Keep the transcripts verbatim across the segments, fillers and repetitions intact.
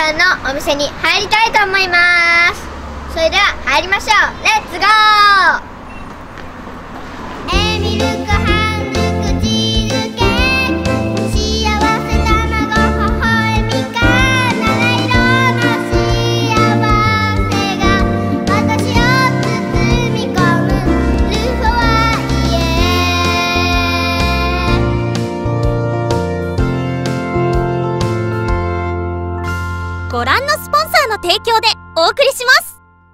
さんのお店に入りたいと思います。それでは入りましょう。レッツゴー。えー、ミルク半熟チーズケーキ、幸せ卵微笑みか七色の幸せが私を包み込むルフォワイエ。 ご覧のスポンサーの提供でお送りします。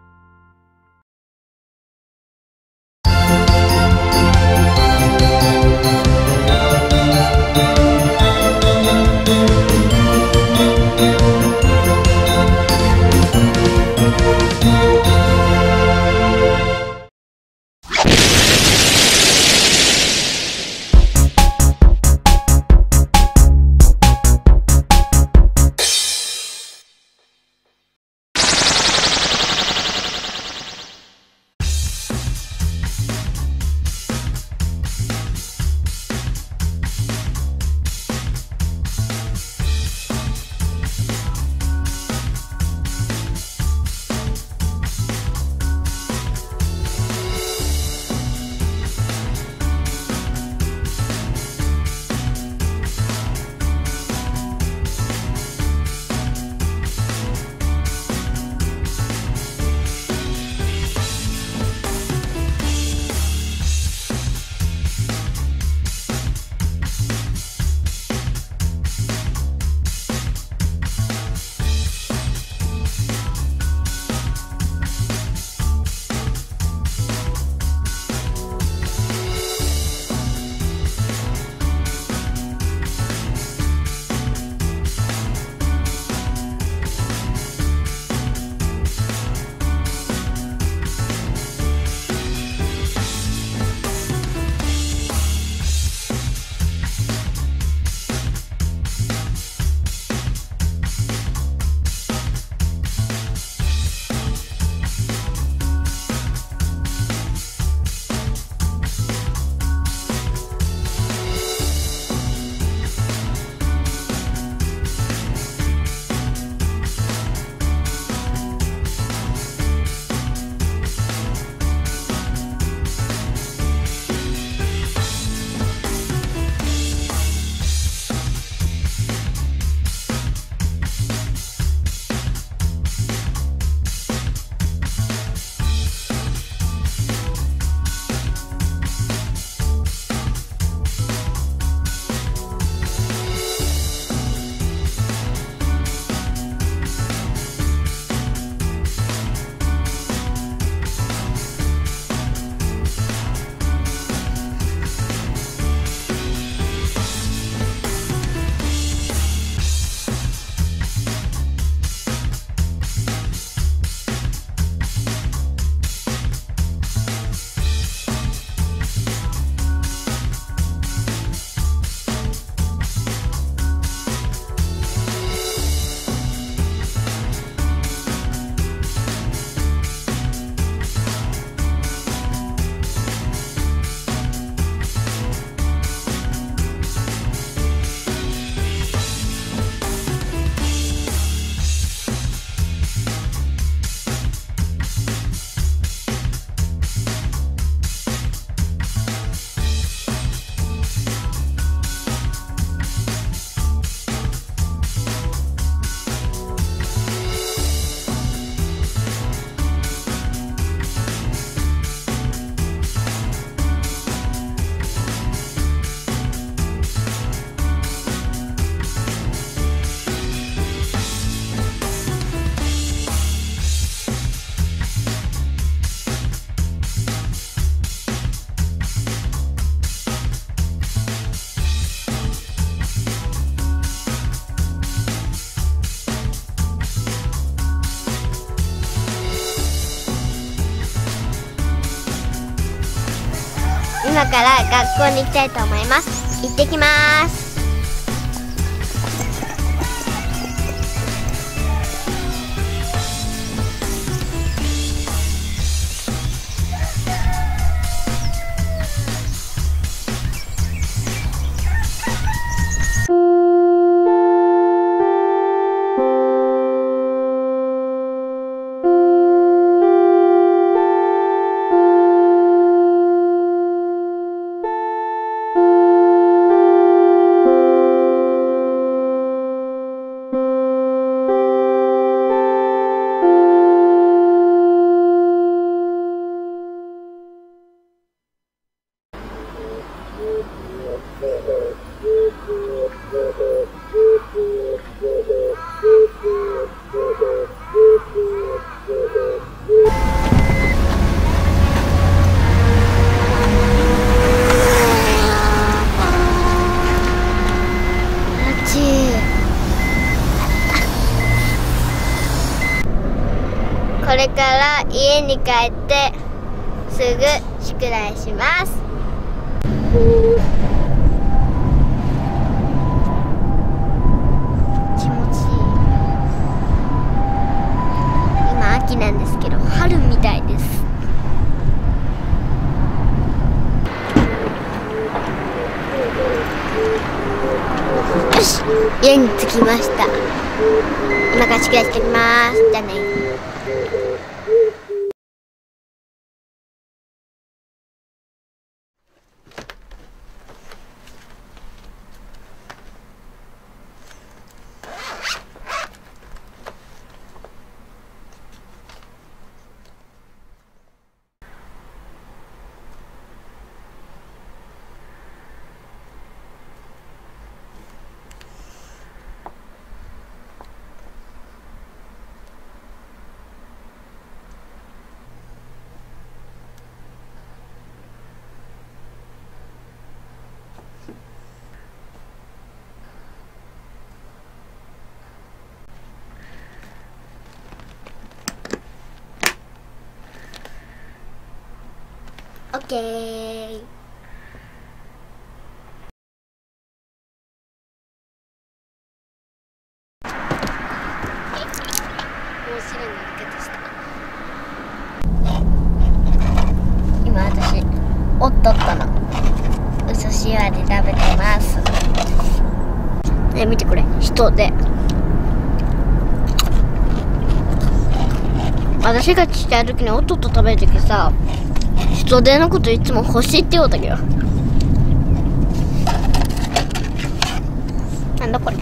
今から学校に行きたいと思います。行ってきます。 これから家に帰ってすぐ宿題します。気持ちいい。今秋なんですけど春みたいです。よし、家に着きました。今から宿題してきます。じゃあね。オッケー。もうすぐに抜けたした。今私おっとっとのお寿司屋で食べてます。ね、見てこれ、人で。私がちっちゃい時におっとっと食べる時さ、人手のこといつも欲しいって言うたけど。なんだこれ。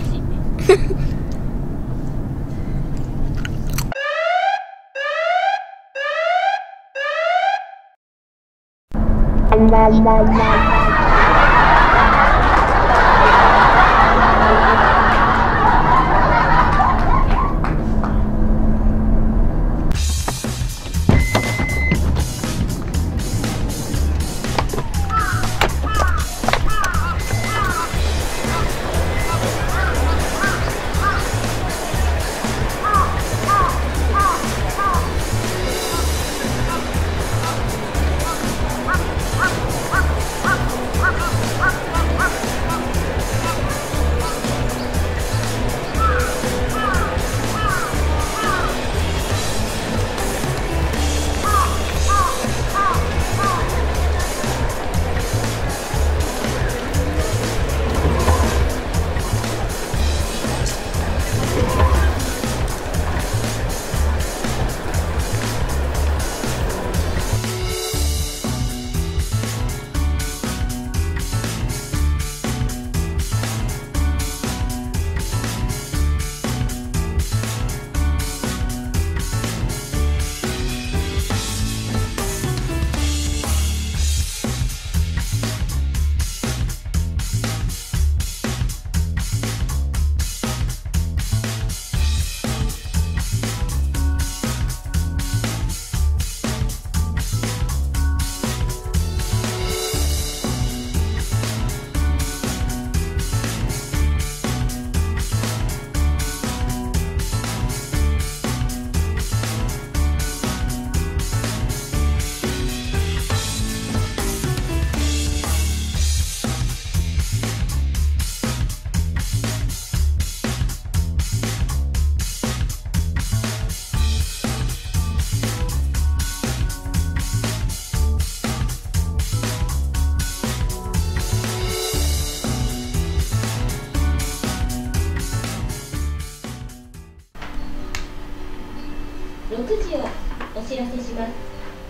ろくじをお知らせします。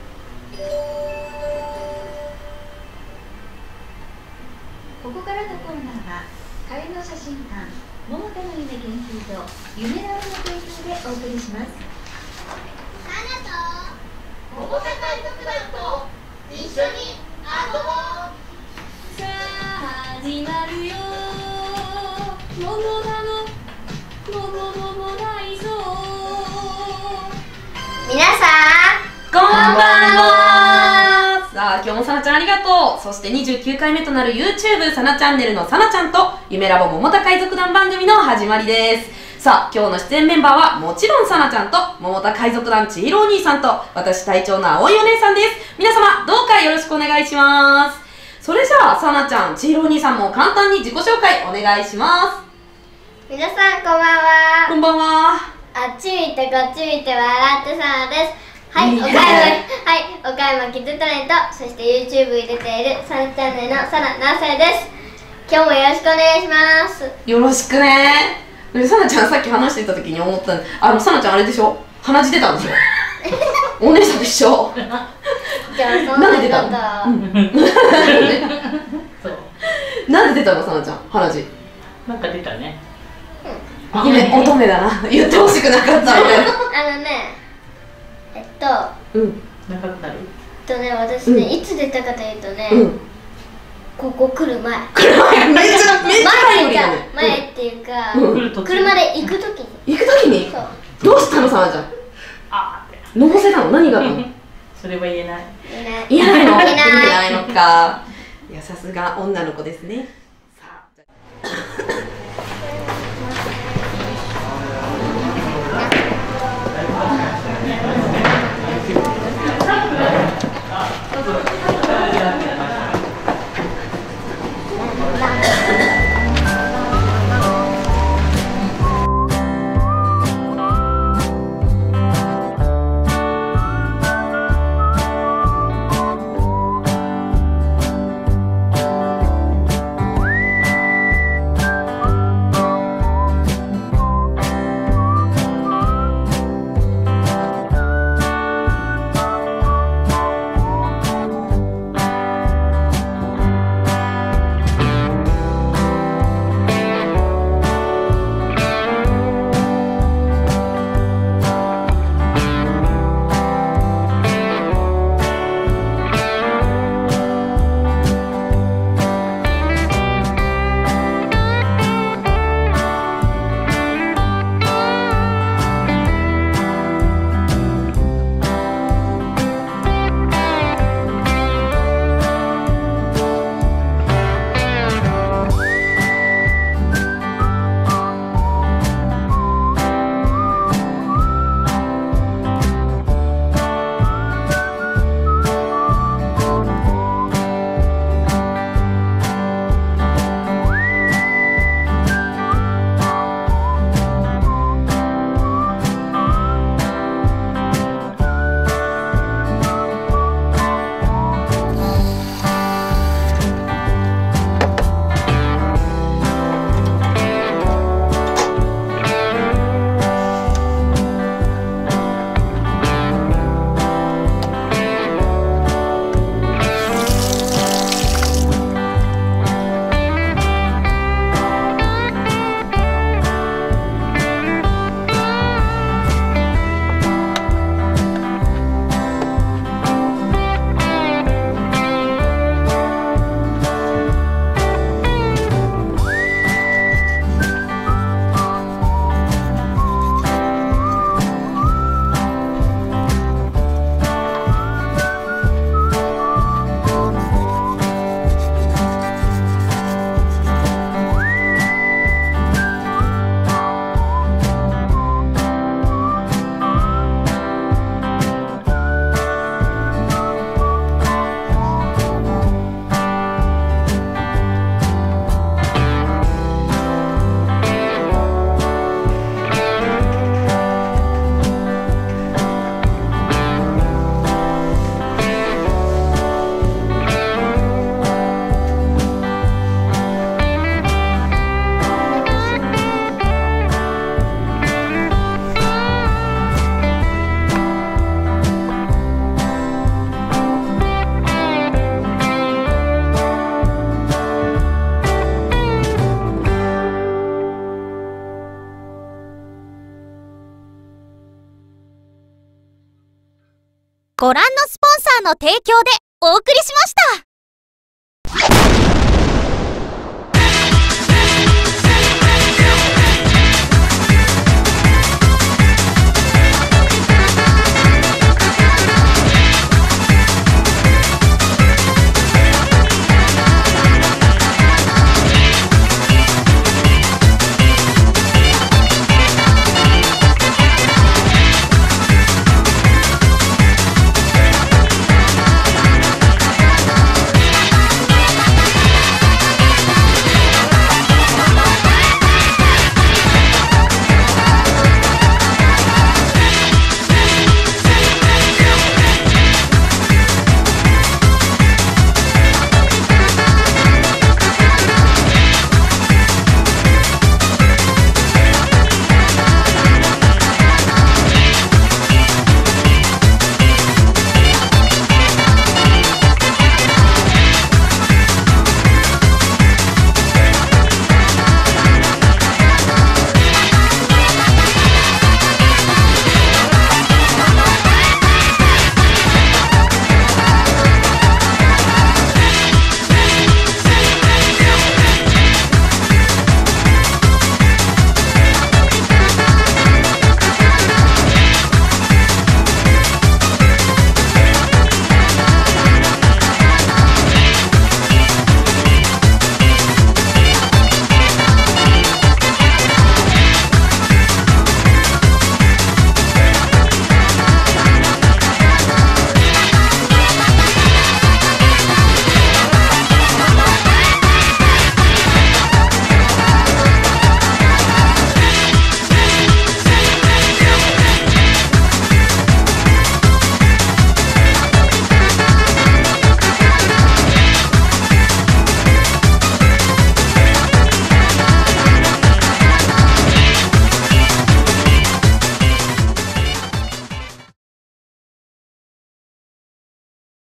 ここからのコーナーはカエの写真館桃田の夢研究所夢ラボの提供でお送りします。 カナと桃田海賊団と一緒に遊ぼう。 さあ始まるよ。ももなのももももないぞ。 皆さんこんばんは。さあ今日もさなちゃんありがとう。そしてにじゅうきゅうかいめとなる YouTube さなチャンネルのさなちゃんと夢ラボ桃田海賊団番組の始まりです。さあ今日の出演メンバーはもちろんさなちゃんと桃田海賊団千尋お兄さんと私隊長の葵お姉さんです。皆様どうかよろしくお願いします。それじゃあさなちゃん千尋お兄さんも簡単に自己紹介お願いします。 皆さんこんばんは。 こんばんは。 あっち見てこっち見て笑ってさなです。はい、 いいね岡山、はい、岡山キッズタレント、そして YouTube に出ているさなチャンネルのさななさいです。今日もよろしくお願いします。 よろしくね。でさなちゃんさっき話してた時に思ったんあのさなちゃんあれでしょ、鼻血出たんでしょお姉さんと一緒。 じゃあそんななんで出たの、 ことうんそうなんで出たのさなちゃん鼻血。 なんか出たね。 ごめん、乙女だな。言ってほしくなかったので。 あのね、えっと、 うん長くなる。 えっとね、私ね、 うんいつ出たかというとね、 うんここ来る前めっちゃめっちゃ前っていうか、 前だね。 前っていうか、 うん来る途中。 車で行くときに行く時にそう、 どうしたのさなちゃん。 あーって。 のぼせたの、何があったの。 それは言えない。 いない言えないの。 いない言えないのか。いやさすが女の子ですね。さあご覧のスポンサーの提供でお送りしました。